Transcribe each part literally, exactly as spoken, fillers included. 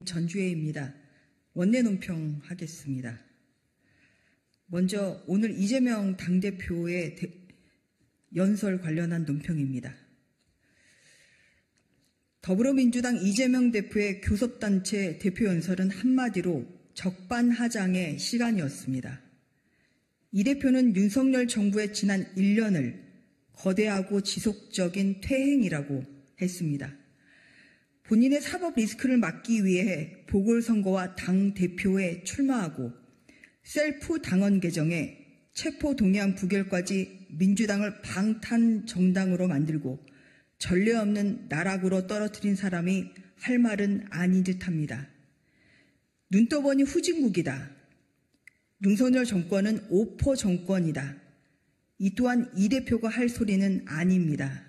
전주혜입니다. 원내 논평하겠습니다. 먼저 오늘 이재명 당대표의 연설 관련한 논평입니다. 더불어민주당 이재명 대표의 교섭단체 대표 연설은 한마디로 적반하장의 시간이었습니다. 이 대표는 윤석열 정부의 지난 일 년을 거대하고 지속적인 퇴행이라고 했습니다. 본인의 사법 리스크를 막기 위해 보궐선거와 당대표에 출마하고 셀프 당원 개정에 체포동의안 부결까지 민주당을 방탄정당으로 만들고 전례 없는 나락으로 떨어뜨린 사람이 할 말은 아닌 듯합니다. 눈 떠보니 후진국이다. 윤석열 정권은 오포 정권이다. 이 또한 이 대표가 할 소리는 아닙니다.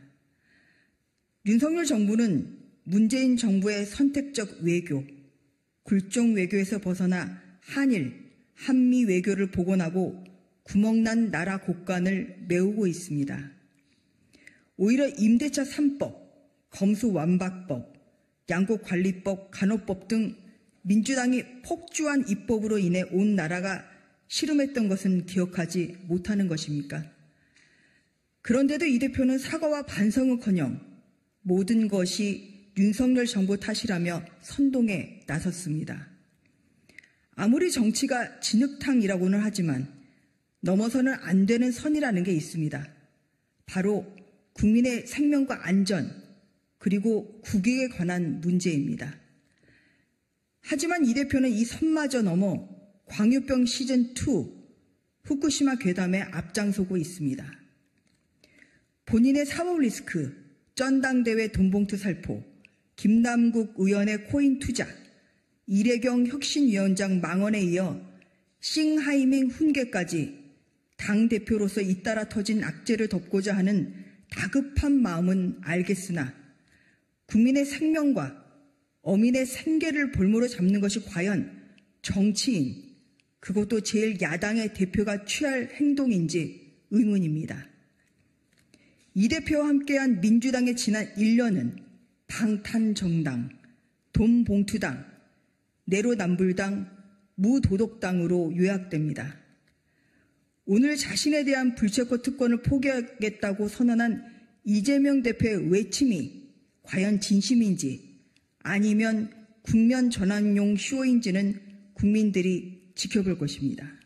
윤석열 정부는 문재인 정부의 선택적 외교, 굴종 외교에서 벗어나 한일, 한미 외교를 복원하고 구멍난 나라 곳간을 메우고 있습니다. 오히려 임대차 삼 법, 검수완박법, 양국관리법, 간호법 등 민주당이 폭주한 입법으로 인해 온 나라가 시름했던 것은 기억하지 못하는 것입니까? 그런데도 이 대표는 사과와 반성은커녕 모든 것이 윤석열 정부 탓이라며 선동에 나섰습니다. 아무리 정치가 진흙탕이라고는 하지만 넘어서는 안 되는 선이라는 게 있습니다. 바로 국민의 생명과 안전 그리고 국익에 관한 문제입니다. 하지만 이 대표는 이 선마저 넘어 광우병 시즌이 후쿠시마 괴담에 앞장서고 있습니다. 본인의 사법 리스크, 전당대회 돈봉투 살포, 김남국 의원의 코인 투자, 이래경 혁신위원장 망언에 이어 싱하이밍 훈계까지 당대표로서 잇따라 터진 악재를 덮고자 하는 다급한 마음은 알겠으나 국민의 생명과 어민의 생계를 볼모로 잡는 것이 과연 정치인, 그것도 제일 야당의 대표가 취할 행동인지 의문입니다. 이 대표와 함께한 민주당의 지난 일 년은 방탄정당, 돈봉투당, 내로남불당, 무도덕당으로 요약됩니다. 오늘 자신에 대한 불체포 특권을 포기하겠다고 선언한 이재명 대표의 외침이 과연 진심인지 아니면 국면 전환용 쇼인지는 국민들이 지켜볼 것입니다.